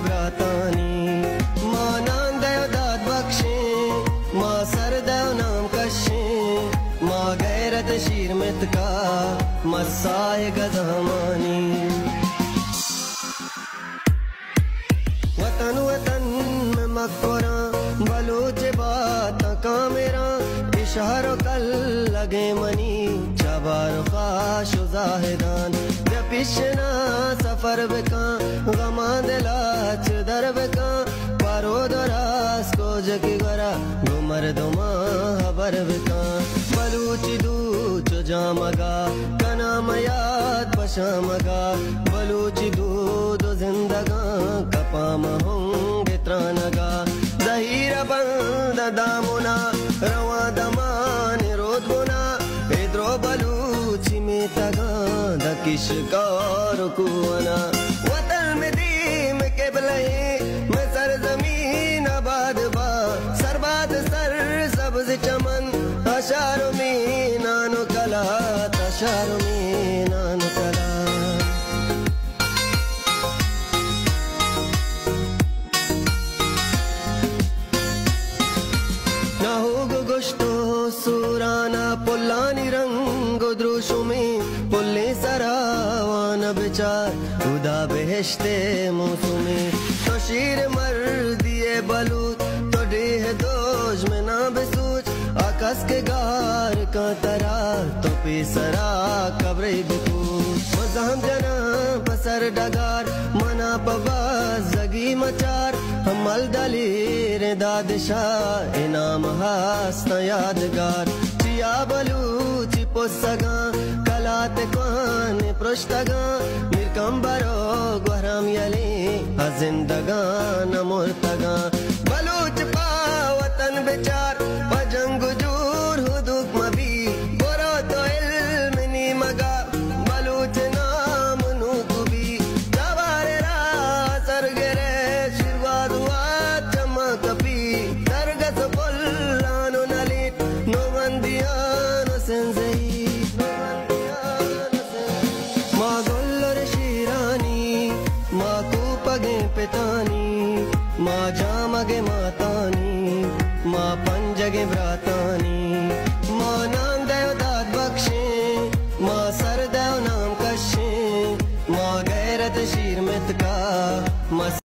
ब्रातानी माँ नाम दयो दाद बख्शे माँ सर दयो नाम कशे माँ गैरत शीर मित का मसाए गजमानी वतन वतन में मकोरा बलूच बात का मेरा इशारों कल लगे मनी जबार खाश जाहिदान पिछना सफर बेका गमा दिलाच दर बेका पारो दरास को जगी गरा घुमर दुमा हबर बेका बलूच दूच जामगा कना मयाद पशामगा बलूच दूध जिंदगा कपाम होंगे त्रानगा जहीर बंद दामुना रवा दमान रोद गुना इद्रो बलूची में तगा दकिश कार कुआना वतन में दीम के बलहे मैं सरजमीन आबाद बा सरबाद सर सब्ज चमन अशारो में नानो कला तशारो में नानो कला ना हो गोश्तो सुराना पुल्लानी रंग द्रुशु में पुल्ले सरावान बेचार उदा बेहश्ते मौसुमी तो शीर मर दिए बलूत तो डेह दोज में ना बेसूच आकाश के गार का तरा तो पेसरा कब्रे बिकूच मजाम जना पसर डगार मना पबाज जगी मचार हमल दलीर दादशाह इनाम हास्ता यादगार चिया बलूची पोसगा कलात कौन पृष्ठगा मिरकम्बरो ग्वहराम यली जिंदगा न मुर्तगा बलूच पा वतन बेचार पजंग जूर हुदुक मबी बोरो तो इल्म नी मगा बलूच नाम नुकुबी जवारे रा सरगरे शिरवाद हुआ चमकपी सरगस पुल्लानो नलित नो मंदियानो सेंजई माँ गोल्लर शीरानी माँ कूपगे पितानी माँ जामगे मातानी माँ पंजगे ब्रातानी माँ नाम दयो दाद बख्शे माँ सर दयो नाम कशे माँ गैरत शीर मित का